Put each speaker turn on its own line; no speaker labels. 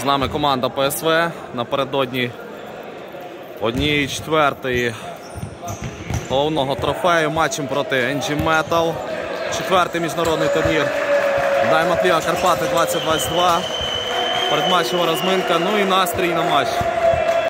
нами команда ПСВ напередодні 1/4 головного трофею матчем проти NG Metal. 4-й міжнародний турнір Diamond League Карпати 2022. Передматчева розминка, ну і настрій на матч.